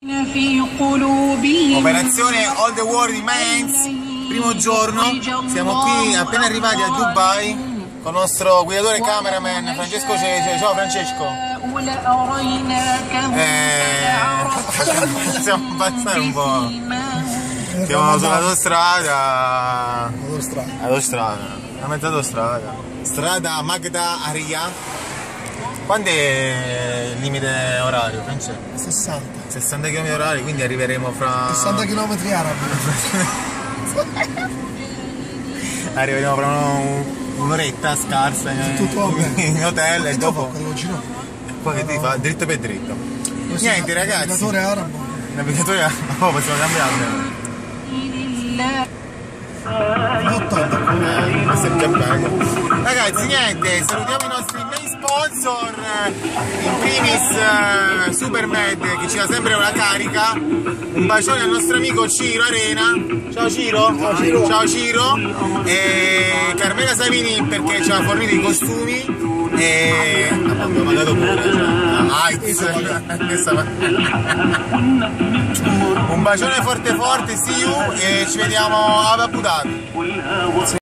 Operazione All the World in My Hands, primo giorno, siamo qui appena arrivati a Dubai con il nostro guidatore cameraman Francesco Cece. Ciao Francesco! Siamo passati un po', siamo sull'autostrada, a mezza autostrada, strada Magda Aria. Quando è il limite orario, Francesco? 60 km orari, quindi arriveremo fra... 60 km arabi. Arriveremo fra un'oretta scarsa in hotel e dopo... Poi che ti fa? Dritto per dritto. Niente ragazzi. Navigatore arabo. Navigatore arabo, possiamo cambiarlo. Questo è già bello. Ragazzi niente, salutiamo i nostri main sponsor, in primis Supermed che ci dà sempre una carica. Un bacione al nostro amico Ciro Arena. Ciao Ciro. Ciao Ciro. E Carmela Savini perché ci ha fornito i costumi. E abbiamo mandato pure un bacione forte, see you, e ci vediamo a Abu Dhabi.